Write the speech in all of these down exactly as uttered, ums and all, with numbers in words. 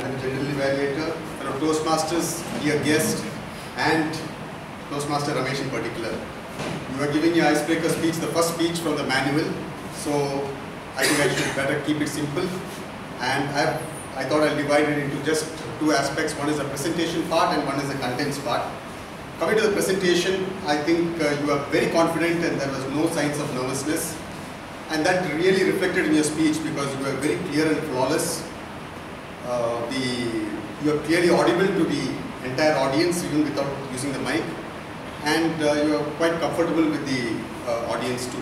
I'm a general evaluator, fellow Toastmasters, dear guest, and Toastmaster Ramesh in particular. You are giving your icebreaker speech, the first speech from the manual, so I think I should better keep it simple. And I've, I thought I'll divide it into just two aspects. One is the presentation part and one is the contents part. Coming to the presentation, I think uh, you are very confident and there was no signs of nervousness. And that really reflected in your speech because you were very clear and flawless. Uh, the, you are clearly audible to the entire audience even without using the mic. And uh, you are quite comfortable with the uh, audience too.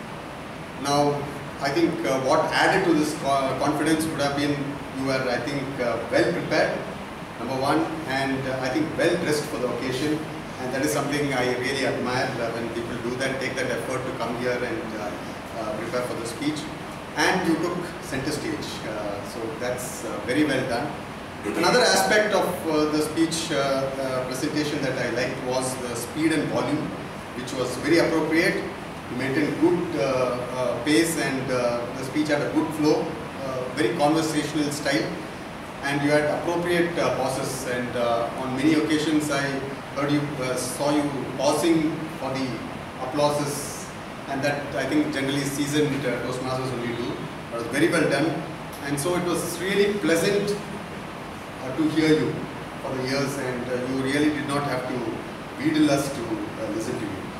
Now, I think uh, what added to this co confidence would have been you were, I think, uh, well prepared, number one, and uh, I think well dressed for the occasion. And that is something I really admire uh, when people do that, take that effort to come here and uh, uh, prepare for the speech. And you took center stage, uh, so that's uh, very well done. Another aspect of uh, the speech uh, uh, presentation that I liked was the speed and volume, which was very appropriate. You maintained good uh, uh, pace and uh, the speech had a good flow, uh, very conversational style, and you had appropriate uh, pauses. And uh, on many occasions I heard you, uh, saw you pausing for the applauses. And that I think generally seasoned uh, Toastmasters only do. It was very well done, and so it was really pleasant uh, to hear you for the years, and uh, you really did not have to wheedle us to uh, listen to you.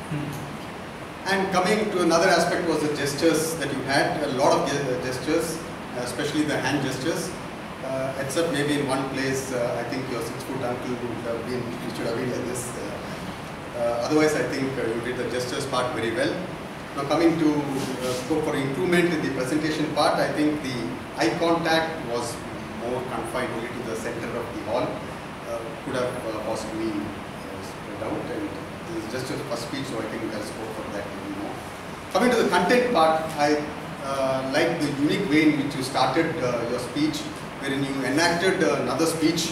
Hmm. And coming to another aspect was the gestures that you had, a lot of gestures, especially the hand gestures, uh, except maybe in one place, uh, I think your six foot uncle would have been, he should have been like this. Uh, uh, otherwise, I think uh, you did the gestures part very well. Now coming to uh, scope for improvement in the presentation part, I think the eye contact was more confined only to the center of the hall. Uh, could have uh, possibly uh, spread out, and this is just a first speech, so I think there's scope for that even more. Coming to the content part, I uh, like the unique way in which you started uh, your speech, wherein you enacted uh, another speech,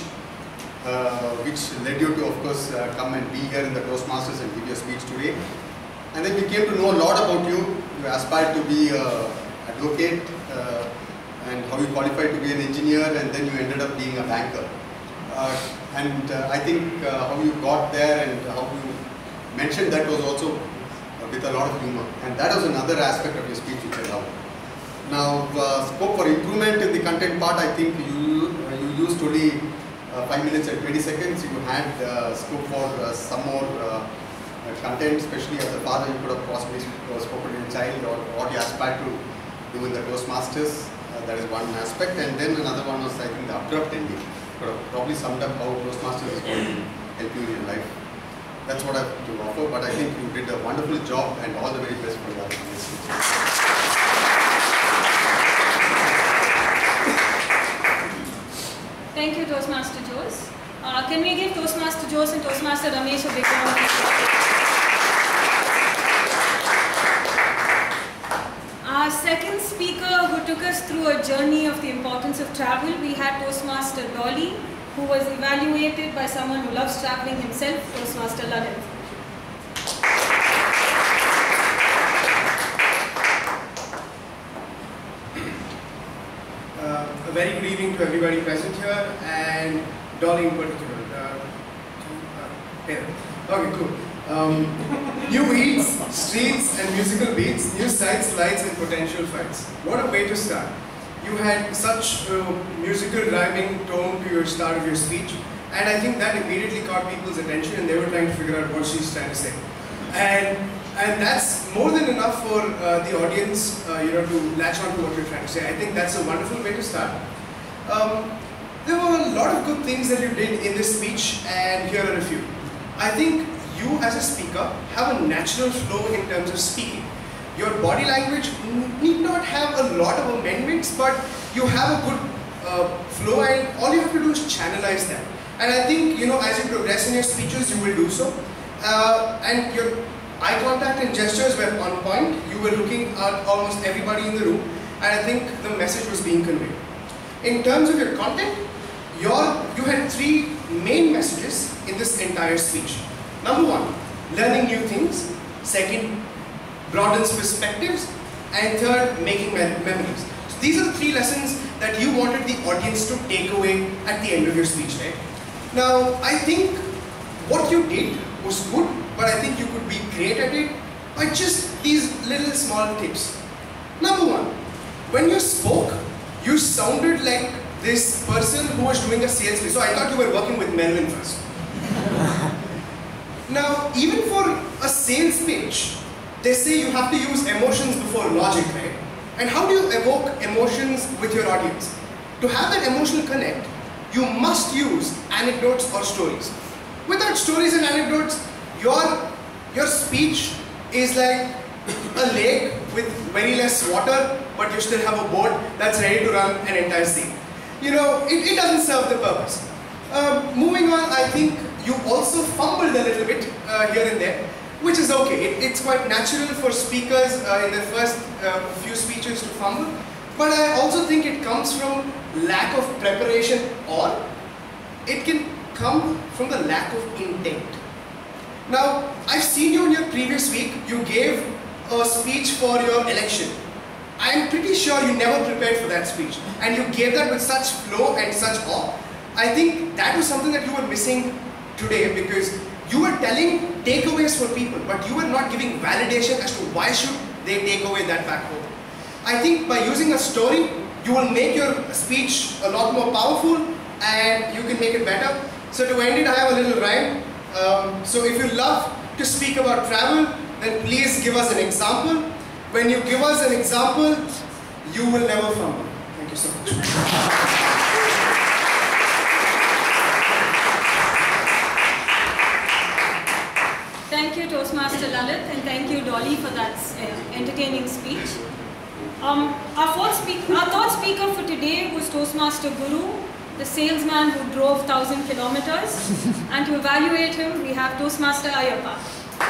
uh, which led you to, of course, uh, come and be here in the Toastmasters and give your speech today. And then we came to know a lot about you. You aspired to be an advocate uh, and how you qualified to be an engineer, and then you ended up being a banker. Uh, and uh, I think uh, how you got there and how you mentioned that was also uh, with a lot of humor. And that was another aspect of your speech which I loved. Now, uh, scope for improvement in the content part, I think you, uh, you used only uh, five minutes and twenty seconds. You had uh, scope for uh, some more uh, content, especially as a father. You could have possibly spoken to your child or what you aspire to do in the Toastmasters. Uh, that is one aspect. And then another one was, I think, the abrupt ending. Could have probably summed up how Toastmasters is going to help you in your life. That's what I have to offer, but I think you did a wonderful job, and all the very best for your speech. Thank you, Toastmaster Jose. Uh, can we give Toastmaster Jose and Toastmaster Ramesh a big round of applause? Our second speaker who took us through a journey of the importance of travel, we had Toastmaster Dolly, who was evaluated by someone who loves traveling himself, Toastmaster Lalit. Uh, a very good evening to everybody present here, and Dolly in particular. Uh, uh, okay, cool. Um, new eats, streets and musical beats, new sights, lights and potential fights. What a way to start. You had such a musical rhyming tone to your start of your speech, and I think that immediately caught people's attention, and they were trying to figure out what she's trying to say. And, and that's more than enough for uh, the audience uh, you know, to latch on to what you're trying to say. I think that's a wonderful way to start. Um, there were a lot of good things that you did in this speech, and here are a few. I think you as a speaker have a natural flow in terms of speaking. Your body language need not have a lot of amendments, but you have a good uh, flow, and all you have to do is channelize that. And I think, you know, as you progress in your speeches, you will do so. Uh, and your eye contact and gestures were on point. You were looking at almost everybody in the room, and I think the message was being conveyed. In terms of your content, your, you had three main messages in this entire speech. Number one, learning new things. Second, broadens perspectives. And third, making memories. So these are the three lessons that you wanted the audience to take away at the end of your speech, right? Now, I think what you did was good, but I think you could be great at it by just these little small tips. Number one, when you spoke, you sounded like this person who was doing a sales pitch. So I thought you were working with Melvin first. Now, even for a sales pitch, they say you have to use emotions before logic, right? And how do you evoke emotions with your audience? To have that emotional connect, you must use anecdotes or stories. Without stories and anecdotes, your, your speech is like a lake with very less water, but you still have a boat that's ready to run an entire scene. You know, it, it doesn't serve the purpose. Um, moving on, I think you also fumbled a little bit uh, here and there, which is okay. It, it's quite natural for speakers uh, in their first uh, few speeches to fumble, but I also think it comes from lack of preparation, or it can come from the lack of intent. Now, I've seen you in your previous week, you gave a speech for your election. I am pretty sure you never prepared for that speech, and you gave that with such flow and such awe. I think that was something that you were missing today, because you were telling takeaways for people, but you were not giving validation as to why should they take away that back home. I think by using a story, you will make your speech a lot more powerful and you can make it better. So to end it, I have a little rhyme. Um, so if you love to speak about travel, then please give us an example. When you give us an example, you will never fumble. Thank you so much. Thank you, Toastmaster Lalit, and thank you, Dolly, for that uh, entertaining speech. Um, our, fourth speak our third speaker for today was Toastmaster Guru, the salesman who drove one thousand kilometers. And to evaluate him, we have Toastmaster Ayappa.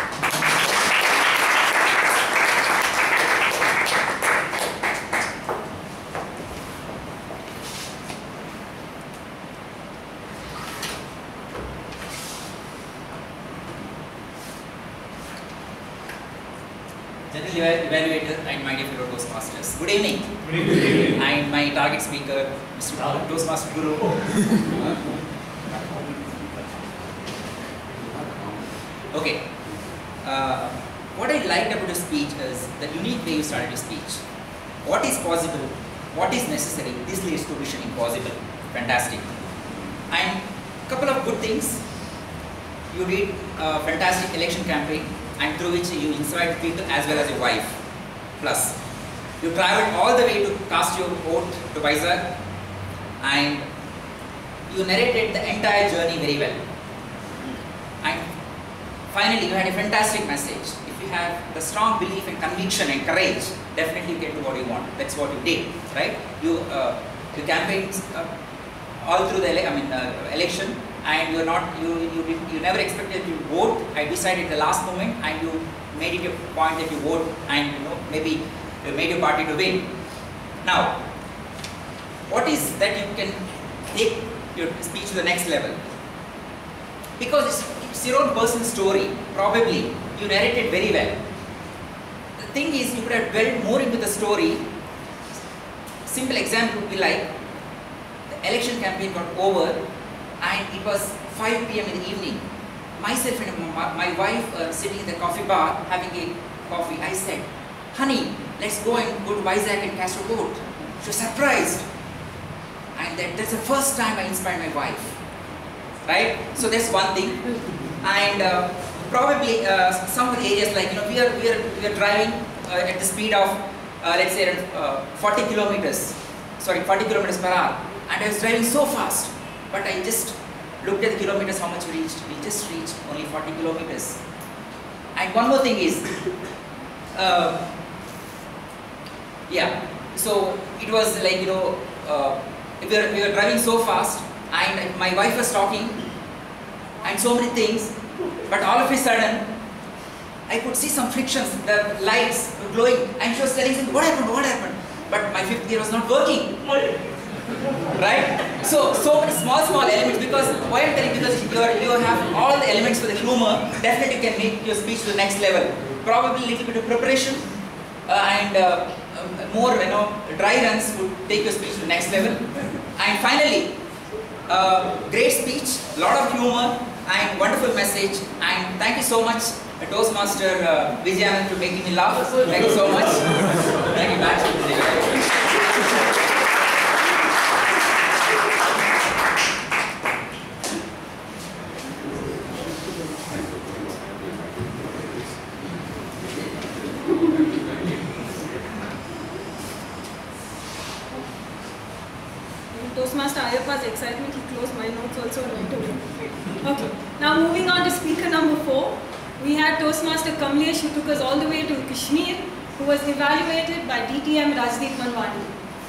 General evaluator and my dear fellow Toastmasters. Good evening. Good evening. And my target speaker, Mister Toastmaster Guru. Okay. Uh, what I liked about your speech is the unique way you started your speech. What is possible? What is necessary? This leads to vision impossible. Fantastic. And a couple of good things. You did a fantastic election campaign, and through which you inspired people as well as your wife. Plus, you traveled all the way to cast your vote to Vizag, and you narrated the entire journey very well. And finally, you had a fantastic message. If you have the strong belief and conviction and courage, definitely you get to what you want. That's what you did, right? You, uh, you campaigned uh, all through the ele I mean, uh, election. And you're not, you, you, did, you never expected to vote. I decided at the last moment, and you made it a point that you vote, and you know, maybe you made your party to win. Now, what is that you can take your speech to the next level? Because it's, it's your own personal story, probably. You narrated very well. The thing is, you could have dwelled more into the story. Simple example would be like, the election campaign got over, and it was five P M in the evening. Myself and my, my wife uh, sitting in the coffee bar having a coffee. I said, honey, let's go and go to Vizag and cast a vote. She was surprised. And that, that's the first time I inspired my wife. Right? So that's one thing. And uh, probably uh, some of the areas like, you know, we are, we are, we are driving uh, at the speed of, uh, let's say, uh, forty kilometers. Sorry, forty kilometers per hour. And I was driving so fast. But I just looked at the kilometers, how much we reached. We just reached only forty kilometers. And one more thing is, uh, yeah, so it was like, you know, uh, we, were, we were driving so fast, and my wife was talking, and so many things, but all of a sudden, I could see some frictions, the lights were glowing, and she was telling me, what happened, what happened? But my fifth gear was not working. Right? So, so many small, small elements, because why I'm telling you, because you, are, you have all the elements for the humor, definitely can make your speech to the next level. Probably a little bit of preparation uh, and uh, uh, more, you know, dry runs would take your speech to the next level. And finally, uh, great speech, lot of humor and wonderful message. And thank you so much, uh, Toastmaster uh, Vijayan, for making me laugh. Thank you so much. Thank you, Matt. Toastmaster Ayappa's excitement, he closed my notes also and went away. Okay, now moving on to speaker number four, we had Toastmaster Kamlesh, who took us all the way to Kashmir, who was evaluated by D T M Rajdeep Manwani.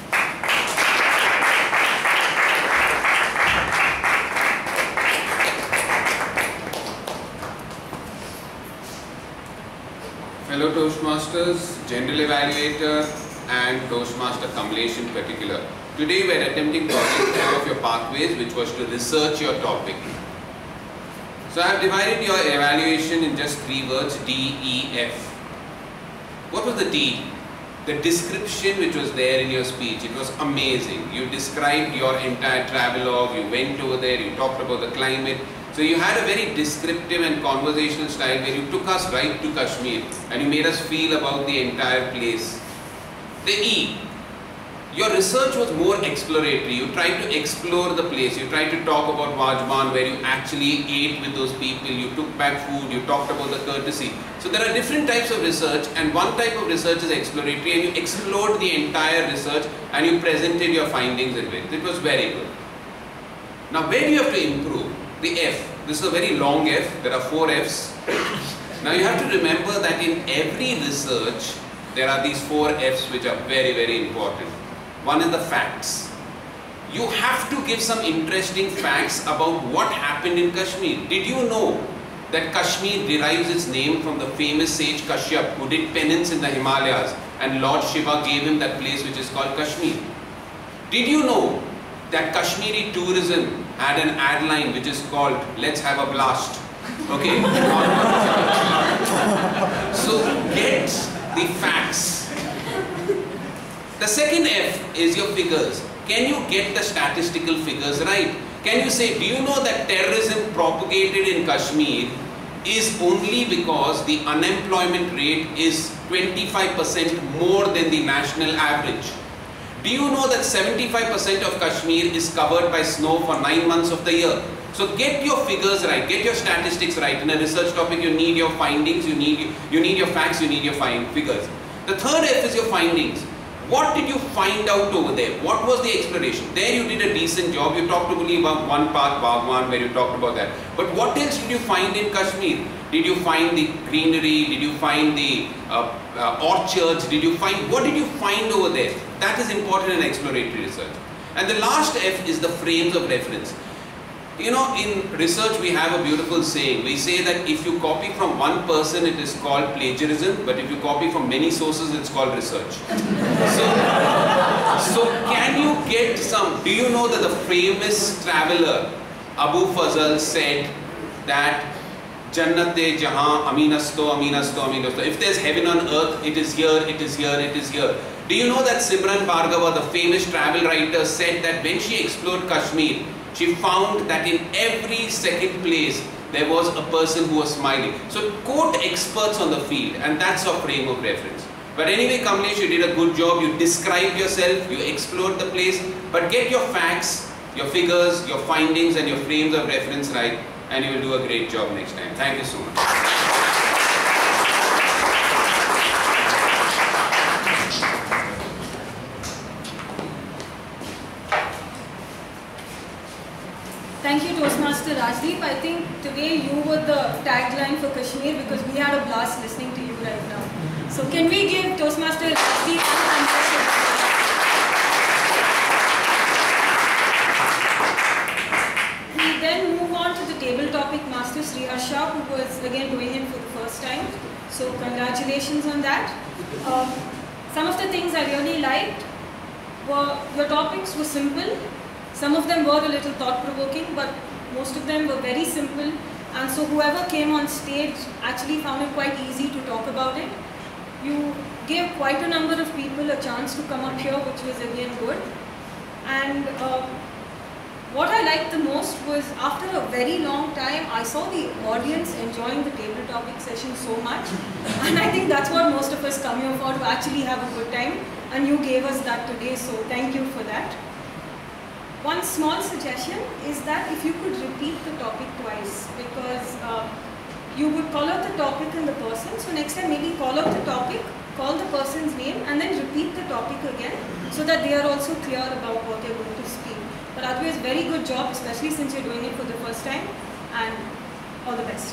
Fellow Toastmasters, General Evaluator and Toastmaster Kamlesh in particular. Today we are attempting to identify of your pathways, which was to research your topic. So I have divided your evaluation in just three words, D, E, F. What was the D? The description which was there in your speech. It was amazing. You described your entire travelogue, you went over there, you talked about the climate. So you had a very descriptive and conversational style where you took us right to Kashmir and you made us feel about the entire place. The E. Your research was more exploratory. You tried to explore the place. You tried to talk about Vajman, where you actually ate with those people. You took back food. You talked about the courtesy. So there are different types of research, and one type of research is exploratory, and you explored the entire research and you presented your findings in it. It was very good. Now where do you have to improve? The F. This is a very long F. There are four Fs. Now you have to remember that in every research, there are these four Fs which are very, very important. One is the facts. You have to give some interesting facts about what happened in Kashmir. Did you know that Kashmir derives its name from the famous sage Kashyap, who did penance in the Himalayas, and Lord Shiva gave him that place which is called Kashmir? Did you know that Kashmiri tourism had an ad line which is called "Let's have a blast"? Okay. So get the facts. The second F is your figures. Can you get the statistical figures right? Can you say, do you know that terrorism propagated in Kashmir is only because the unemployment rate is twenty-five percent more than the national average? Do you know that seventy-five percent of Kashmir is covered by snow for nine months of the year? So get your figures right, get your statistics right. In a research topic, you need your findings, you need, you need your facts, you need your find figures. The third F is your findings. What did you find out over there? What was the exploration? There you did a decent job. You talked only about one part, Bhagwan, where you talked about that. But what else did you find in Kashmir? Did you find the greenery? Did you find the uh, uh, orchards? Did you find, what did you find over there? That is important in exploratory research. And the last F is the frames of reference. You know, in research we have a beautiful saying. We say that if you copy from one person, it is called plagiarism, but if you copy from many sources, it's called research. So, so can you get some, do you know that the famous traveler Abu Fazal said that Jannate Jahan Aminasto Aminasto Aminasto. If there's heaven on earth, it is here, it is here, it is here. Do you know that Simran Bhargava, the famous travel writer, said that when she explored Kashmir, she found that in every second place there was a person who was smiling. So quote experts on the field, and that's our frame of reference. But anyway, Kamlesh, you did a good job. You described yourself, you explored the place, but get your facts, your figures, your findings and your frames of reference right, and you will do a great job next time. Thank you so much. Thank you, Toastmaster Rajdeep. I think today you were the tagline for Kashmir because we had a blast listening to you right now. So can we give Toastmaster Rajdeep an We then move on to the table topic Master Sriharsha, who was again doing it for the first time. So congratulations on that. Um, some of the things I really liked were your topics were simple. Some of them were a little thought-provoking, but most of them were very simple. And so whoever came on stage actually found it quite easy to talk about it. You gave quite a number of people a chance to come up here, which was again good. And uh, what I liked the most was after a very long time, I saw the audience enjoying the table topic session so much. And I think that's what most of us come here for, to actually have a good time. And you gave us that today, so thank you for that. One small suggestion is that if you could repeat the topic twice, because uh, you would call out the topic and the person. So next time maybe call out the topic, call the person's name, and then repeat the topic again, so that they are also clear about what they're going to speak. But otherwise, very good job, especially since you're doing it for the first time, and all the best.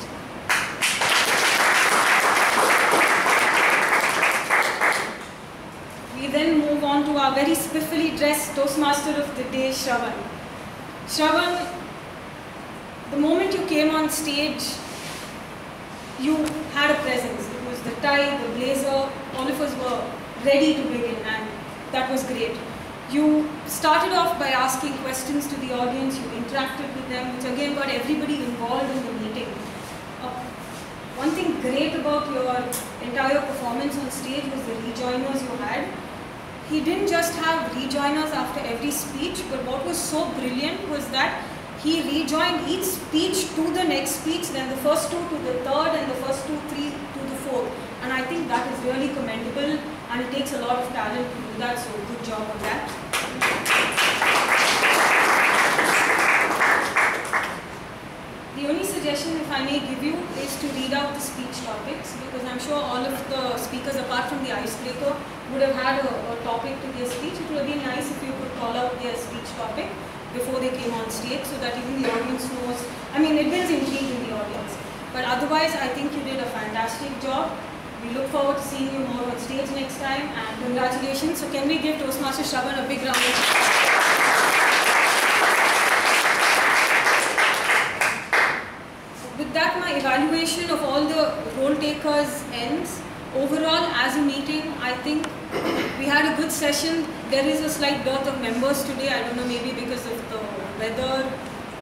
We then move on to our very spiffily dressed Toastmaster of the day, Shravan. Shravan, the moment you came on stage, you had a presence. It was the tie, the blazer, all of us were ready to begin, and that was great. You started off by asking questions to the audience, you interacted with them, which again got everybody involved in the meeting. Uh, one thing great about your entire performance on stage was the rejoiners you had. He didn't just have rejoiners after every speech, but what was so brilliant was that he rejoined each speech to the next speech, then the first two to the third, and the first two, three to the fourth. And I think that is really commendable, and it takes a lot of talent to do that, so good job on that. The only suggestion, if I may give you, is to read out the speech topics, because I'm sure all of the speakers, apart from the icebreaker, would have had a, a topic to their speech. It would have been nice if you could call out their speech topic before they came on stage, so that even the audience knows. I mean, it builds intrigue in the audience. But otherwise, I think you did a fantastic job. We look forward to seeing you more on stage next time, and congratulations. So can we give Toastmaster Shravan a big round of applause? With that, my evaluation of all the role takers ends. Overall, as a meeting, I think we had a good session. There is a slight dearth of members today. I don't know, maybe because of the weather